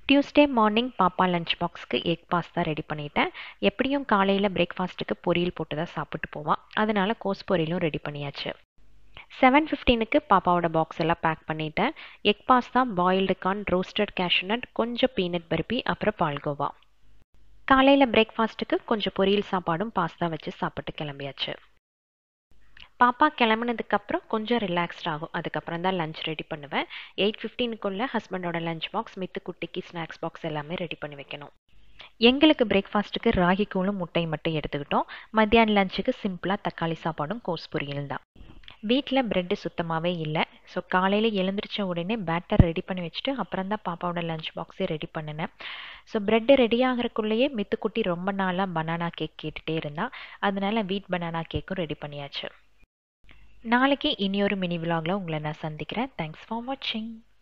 Tuesday morning பாப்பா lunch பாக்ஸ்க்கு egg pasta ready பண்ணிட்டேன். எப்படியும் காலையில் பிரேக்ஃபாஸ்ட்டுக்கு பொரியல் போட்டு தான் சாப்பிட்டு போவான். அதனால கோஸ் பொரியலும் ரெடி பண்ணியாச்சு. 7:15க்கு பாப்பாவோட பாக்ஸ் எல்லாம் பேக் பண்ணிட்டேன். Egg pasta, boiled corn, roasted cashew nut, கொஞ்சம் பீனட் பர்பி, அப்புறம் பால்கோவா. காலையில் பிரேக்ஃபாஸ்ட்டுக்கு கொஞ்சம் பொரியல் சாப்பாடும் பாஸ்தா வச்சு சாப்பிட்டு கிளம்பியாச்சு. பாப்பா கிளம்புனதுக்கப்புறம் கொஞ்சம் ரிலாக்ஸ்ட் ஆகும். அதுக்கப்புறம் தான் லஞ்ச் ரெடி பண்ணுவேன். 8:15க்குள்ளே ஹஸ்பண்டோட லஞ்ச் பாக்ஸ், மித்து குட்டிக்கு ஸ்நாக்ஸ் பாக்ஸ் எல்லாமே ரெடி பண்ணி வைக்கணும். எங்களுக்கு பிரேக்ஃபாஸ்ட்டுக்கு ராகி கூழும் முட்டையும் மட்டும் எடுத்துக்கிட்டோம். மத்தியான லஞ்சுக்கு சிம்பிளாக தக்காளி சாப்பாடும் கோஸ் பொரியல் தான். வீட்டில் ப்ரெட்டு சுத்தமாகவே இல்லை. ஸோ காலையில் எழுந்திரிச்ச உடனே பேட்டர் ரெடி பண்ணி வச்சுட்டு அப்புறம் தான் பாப்பாவோட லஞ்ச் பாக்ஸே ரெடி பண்ணினேன். ஸோ ப்ரெட்டு ரெடி ஆகிறக்குள்ளேயே மித்துக்குட்டி ரொம்ப நாளாக பனானா கேக் கேட்டுகிட்டே இருந்தா. அதனால வீட் பனானா கேக்கும் ரெடி பண்ணியாச்சு. நாளைக்கு இனியொரு மினி விலாகில் உங்களை நான் சந்திக்கிறேன். தேங்க்ஸ் ஃபார் வாட்சிங்.